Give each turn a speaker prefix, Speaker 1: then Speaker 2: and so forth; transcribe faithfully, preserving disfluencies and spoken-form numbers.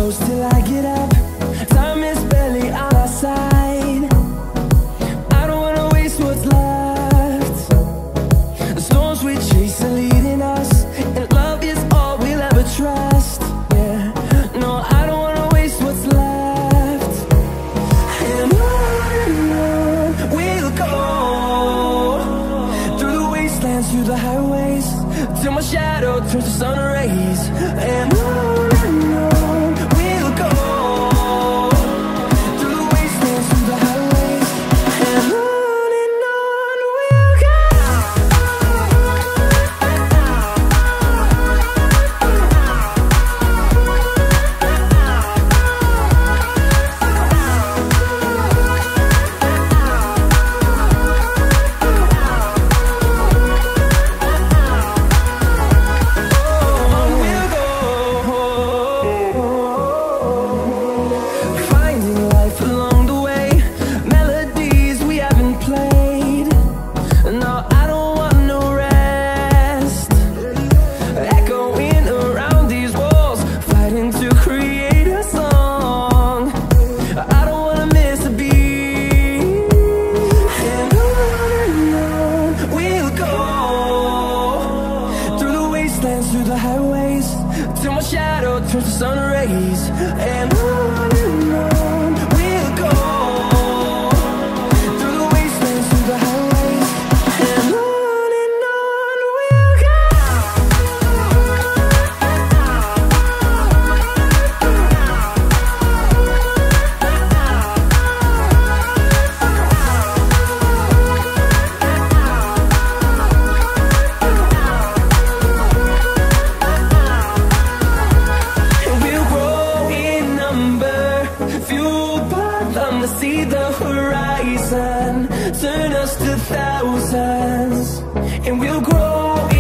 Speaker 1: close till I get up. Time is barely on our side. I don't wanna waste what's left. The storms we chase are leading us, and love is all we'll ever trust. Yeah, no, I don't wanna waste what's left. And on and on we'll go, through the wastelands, through the highways, till my shadow turns to sun rays. And on and on we'll go, through the wastelands, through the highways, and on and on we'll go. Through the highways, till my shadow turns to sun rays. And on and on we'll go, through the wastelands, through the highways, and on and on we'll go. See the horizon, turn us to thousands, and we'll grow.